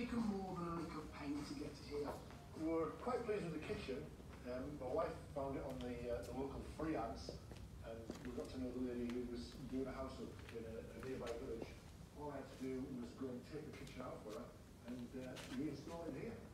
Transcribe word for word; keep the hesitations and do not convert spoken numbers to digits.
taken more than a lick of pain to get it here. We were quite pleased with the kitchen. Um, my wife found it on the, uh, the local free ads, and we got to know the lady who was doing a house up in a, a nearby village. All I had to do was go and take the kitchen out for her and uh, reinstall it here.